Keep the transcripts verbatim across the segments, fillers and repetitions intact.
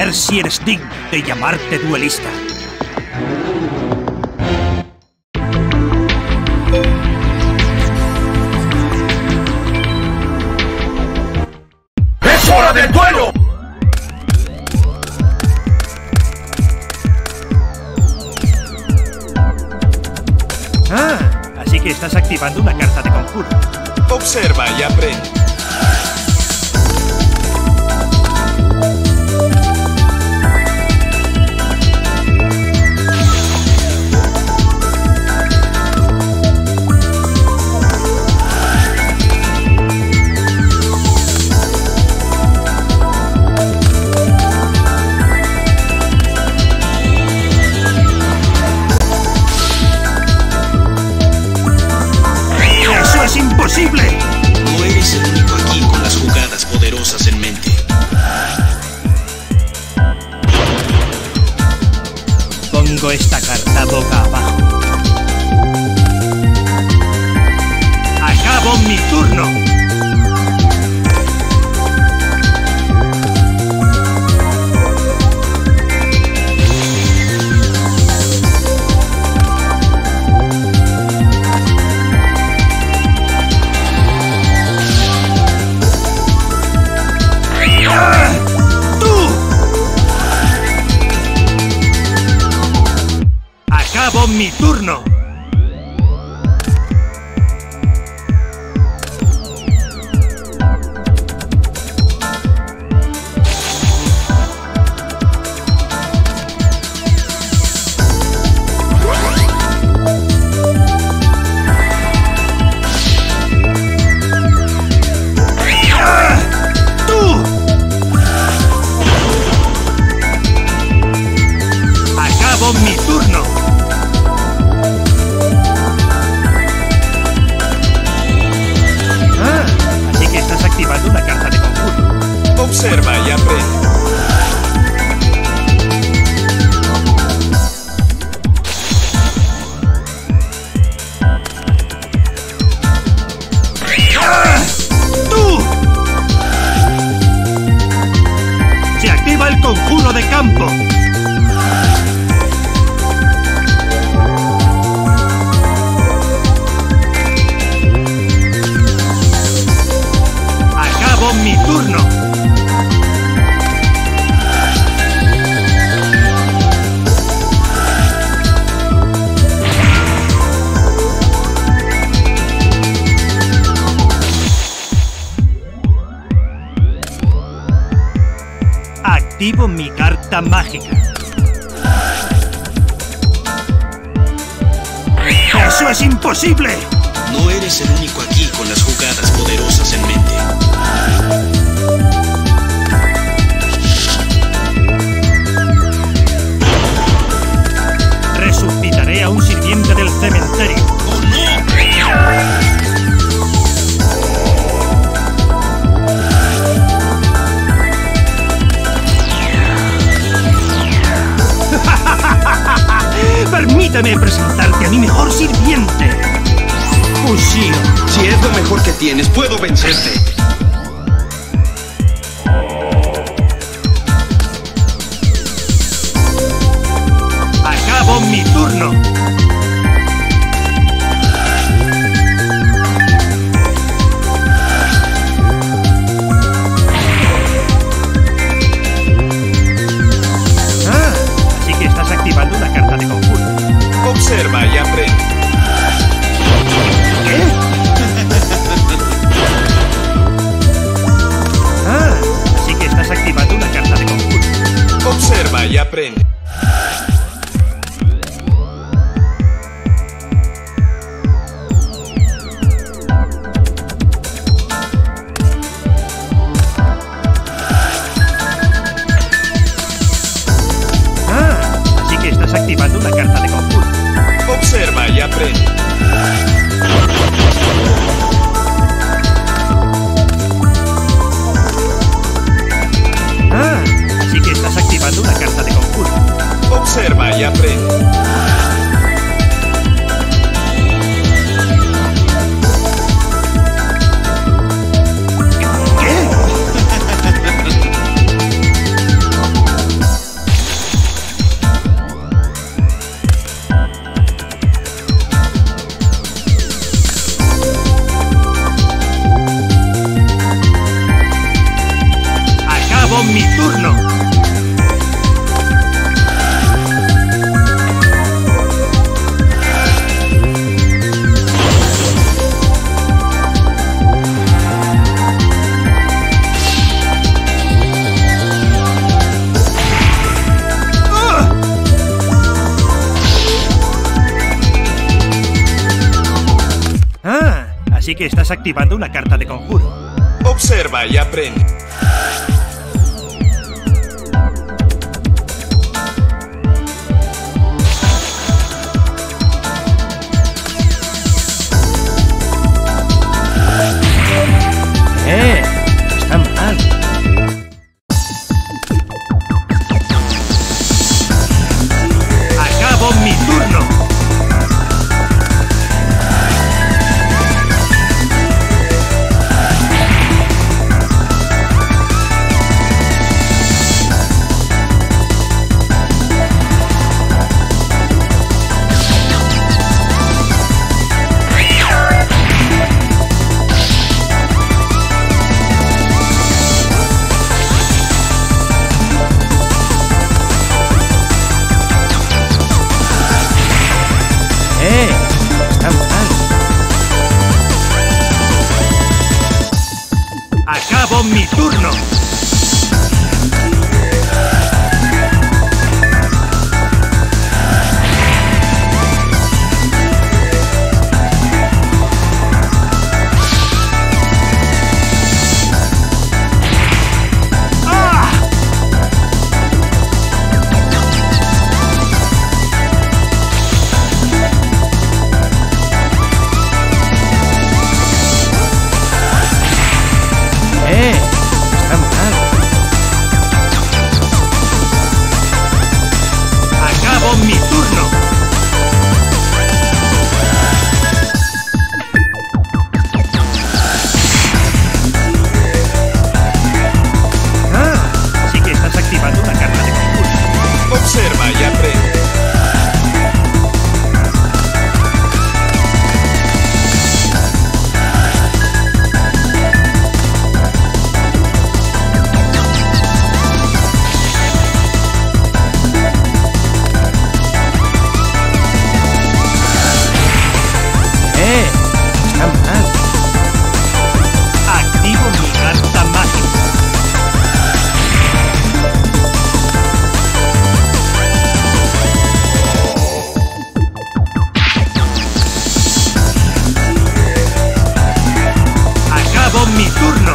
ver si eres digno de llamarte duelista. ¡Es hora del duelo! Ah, así que estás activando una carta de conjuro. Observa y aprende. ¡Es imposible! No eres el único aquí con las jugadas poderosas en mente. Pongo esta carta boca abajo. ¡Acabo mi turno! ¡Acabo mi turno! ¡Tú! ¡Acabo mi turno! Activando una carta de conjuro. Observa y aprende. ¡Ah! ¡Tú! Se activa el conjuro de campo. Mi turno. Activo mi carta mágica. ¡Eso es imposible! No eres el único aquí con las jugadas poderosas en mente. Resucitaré a un sirviente del cementerio. ¡Oh, no! Permíteme presentarte a mi mejor sirviente. Ushio. Si es lo mejor que tienes, puedo vencerte. Acabo mi turno. Ah, así que estás activando una carta de conjuro. Observa y aprende. ¿Qué? Ah, así que estás activando una carta de conjuro. Observa y aprende. así que estás activando una carta de conjuro. Observa y aprende. ¡Eh! Está mal. ¡Acabo mi turno! ¡Acabo mi turno! ¡Ah! ¡Eh! ¡Está mal! ¡Acabo mi turno! Ah, así que estás activando una carta de concurso. Observa y aprende. ¡Eh! ¡Está mal! Activo mi carta mágica. ¡Acabo mi turno!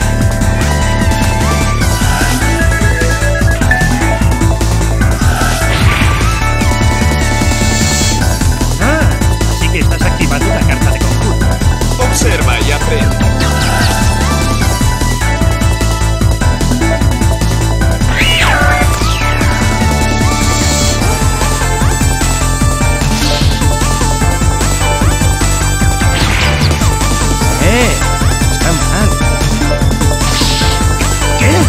Ah, así que estás activando una carta de conjuro. Observa y aprende. ¡Eh! ¡Está mal! ¿Qué?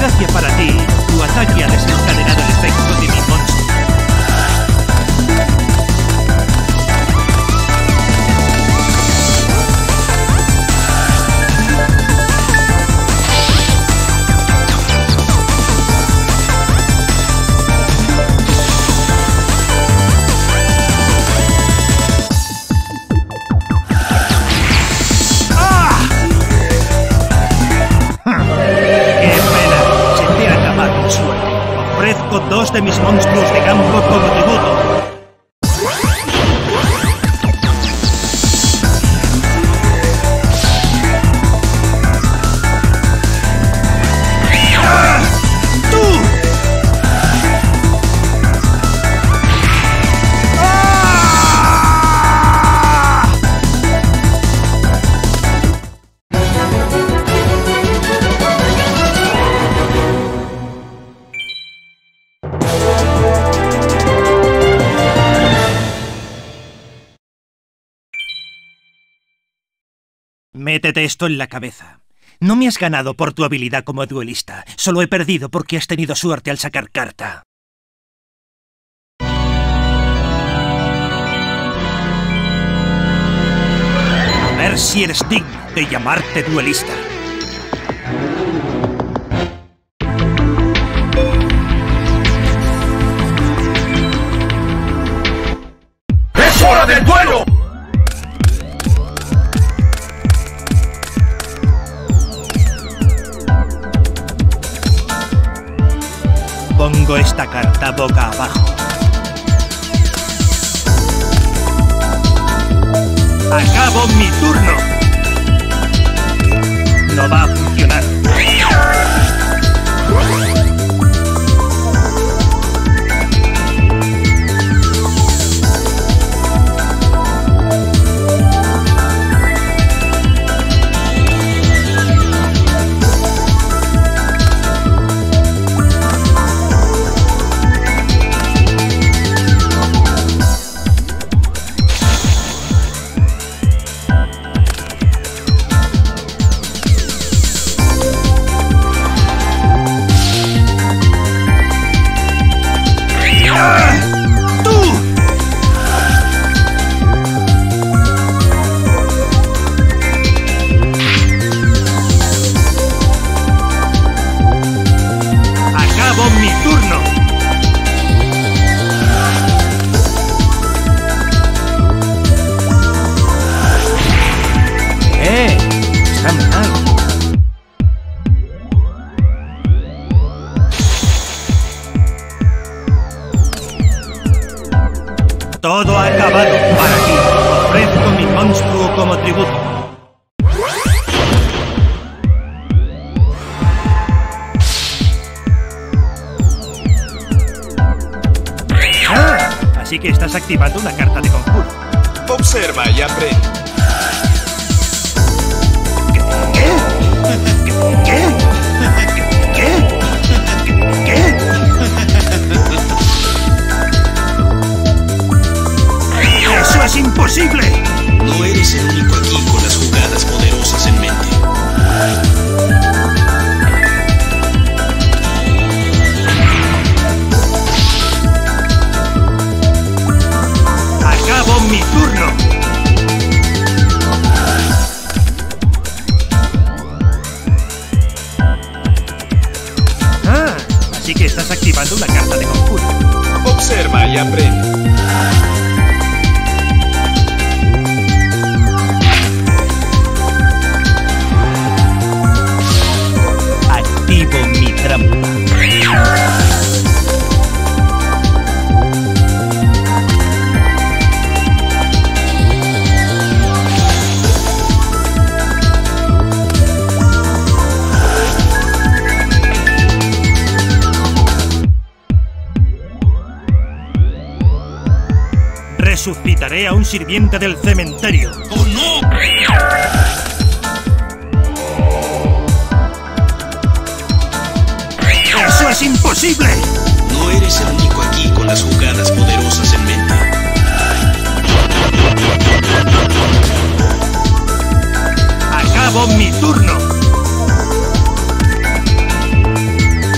desgracia para ti, tu ataque ha desencadenado el efecto de mi monstruo. Ofrezco dos de mis monstruos de campo como tributo. ¡Ah! ¡Tú! ¡Ah! Métete esto en la cabeza. No me has ganado por tu habilidad como duelista. Solo he perdido porque has tenido suerte al sacar carta. A ver si eres digno de llamarte duelista. ¡Es hora del duelo! Pongo esta carta boca abajo. Acabo mi turno. No va a funcionar. Mi turno. Eh, está mal. Todo ha acabado para ti. Ofrezco mi monstruo como tributo. Así que estás activando una carta de conjuro. Observa y aprende. ¿Qué? ¿Qué? ¿Qué? ¿Qué? ¿Qué? ¡Eso es imposible! No eres el único aquí con las jugadas poderosas en mente. Acabo mi turno. Ah, así que estás activando una carta de conjuro. Observa y aprende. Activo mi trampa. Resucitaré a un sirviente del cementerio. ¡Oh, no! ¡Eso es imposible! No eres el único aquí con las jugadas poderosas en mente. Acabo mi turno.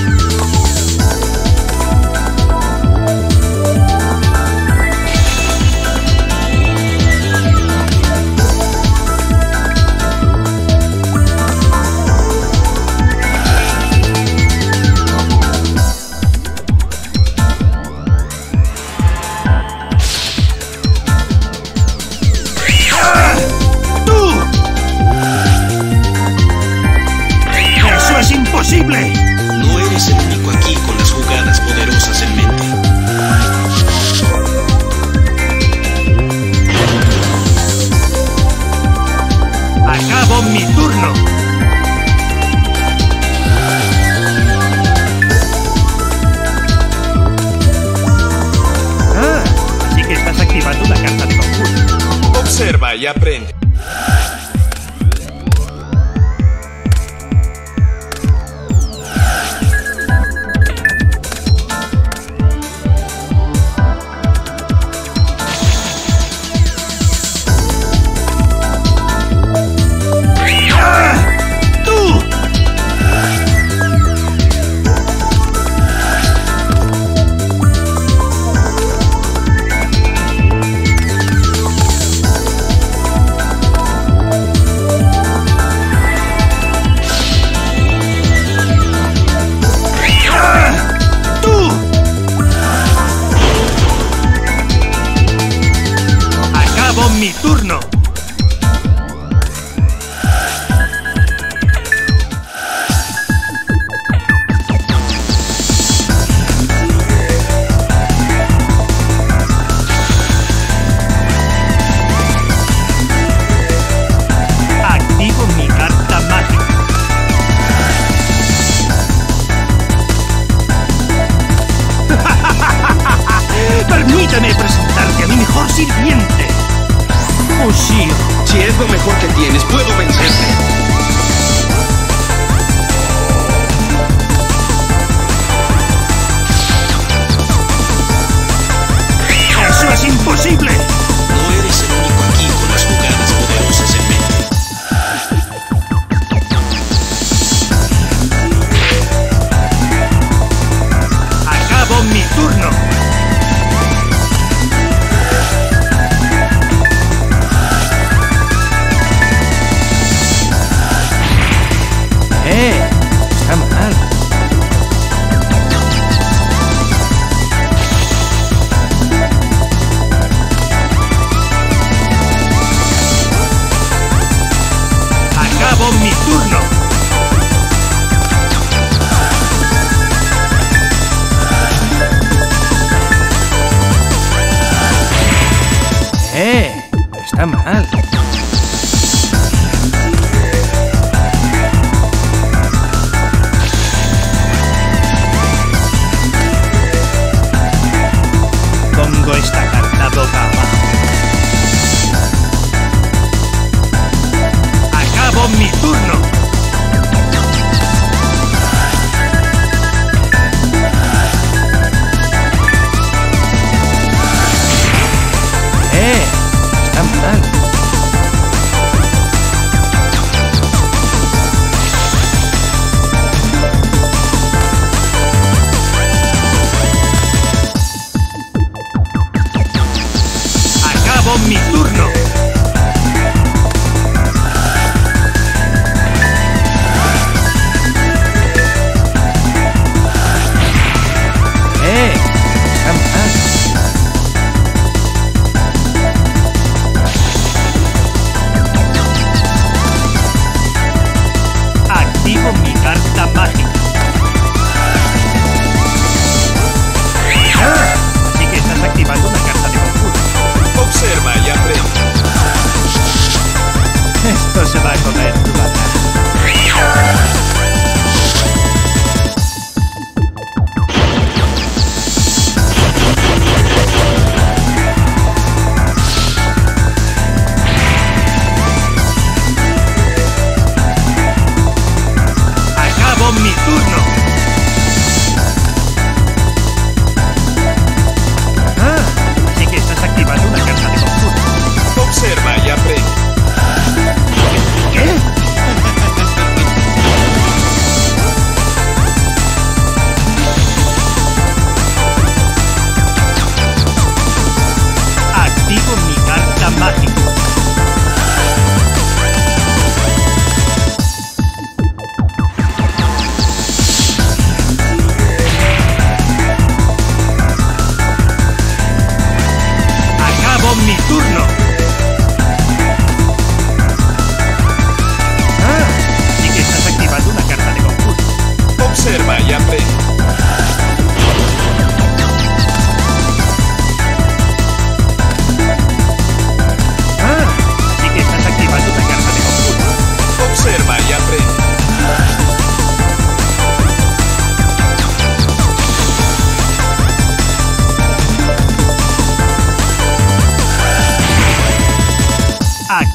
Observa y aprende. ¡Mi turno! Activo mi carta mágica. Permíteme presentarte a mi mejor sirviente. Ushio. Si es lo mejor que tienes, puedo vencerte. ¡Eso es imposible! No eres el único aquí con las jugadas poderosas en mente. Acabo mi turno. Eh, está mal. Acabo mi turno. Eh, está mal. Pongo esta carta boca abajo. Acabo mi turno. Eh, está mal.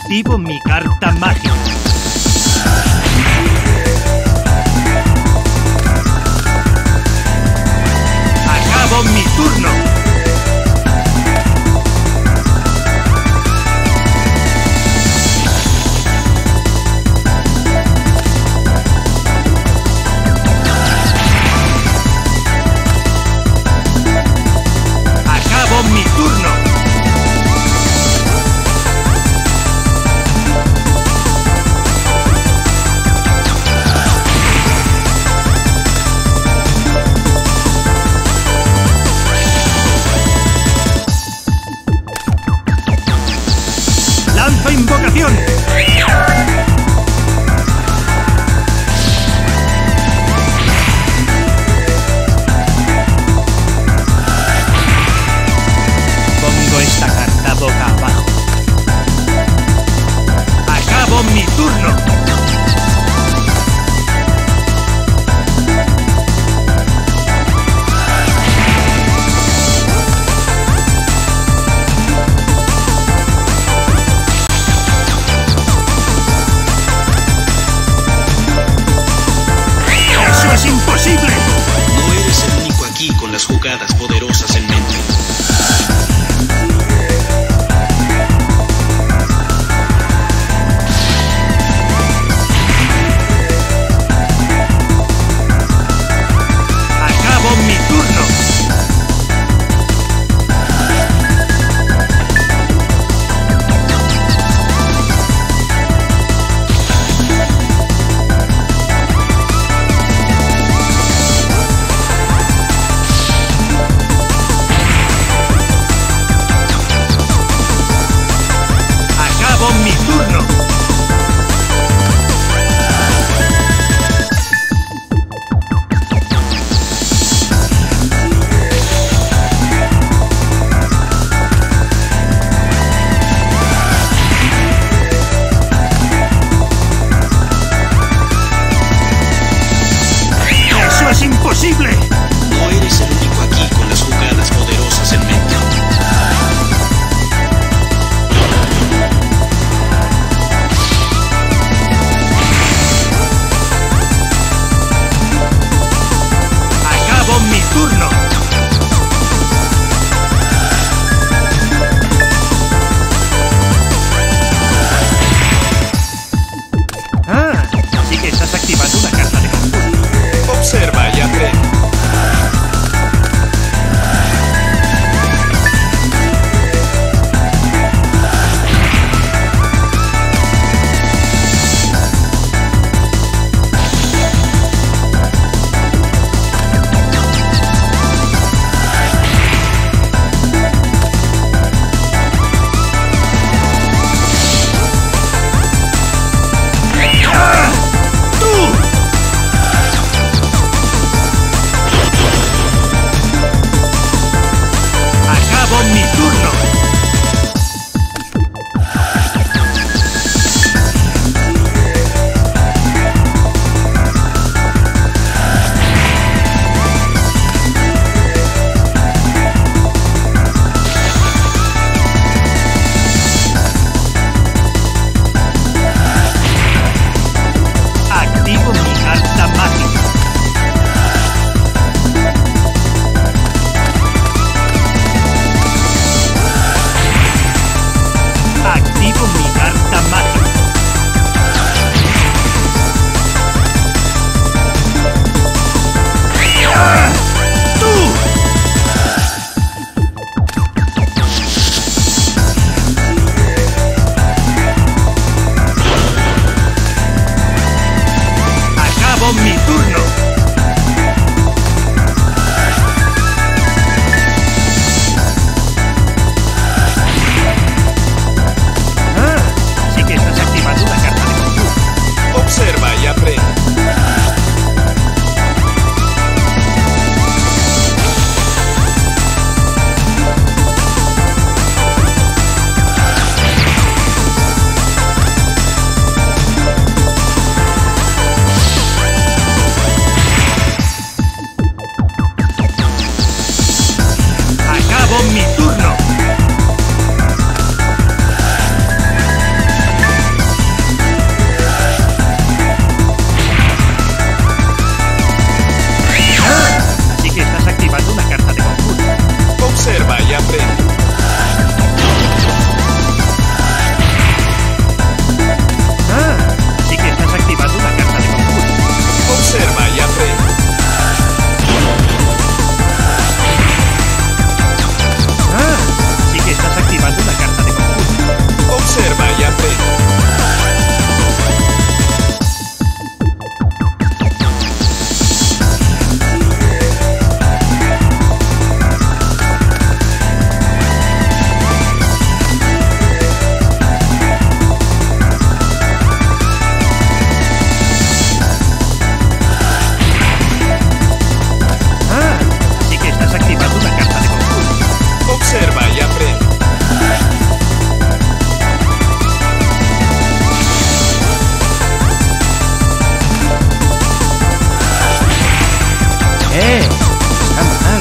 Activo mi carta mágica. Acabo mi turno. Acabo mi turno. ¡Eh! Está mal.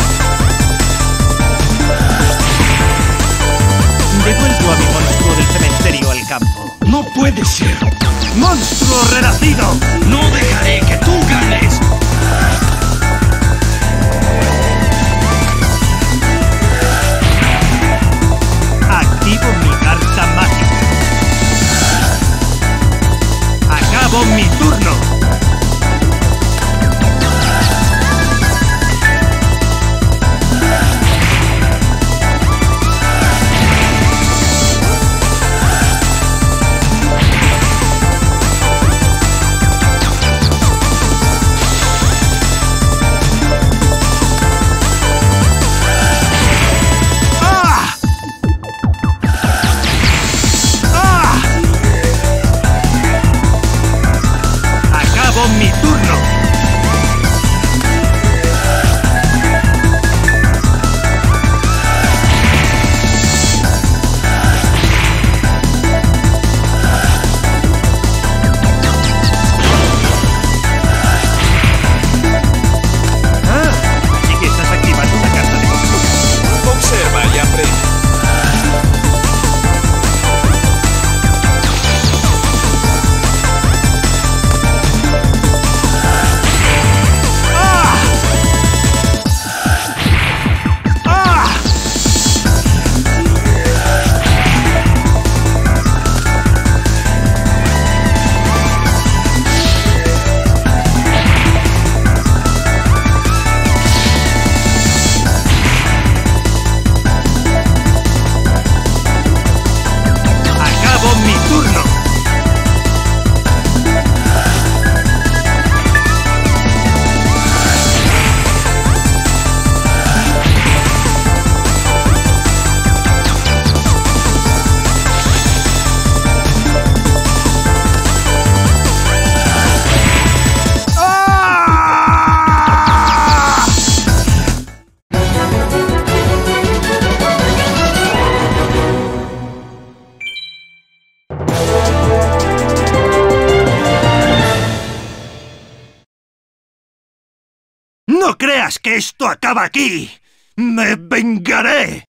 Devuelvo a mi monstruo del cementerio al campo. No puede ser. ¡Monstruo renacido! No dejaré que tú ganes. Activo mi carta mágica. Acabo mi turno. Mi turno. Ah, así que estás activando una carta de conjuro. Observa y aprende. Mi turno. ¡No creas que esto acaba aquí! ¡Me vengaré!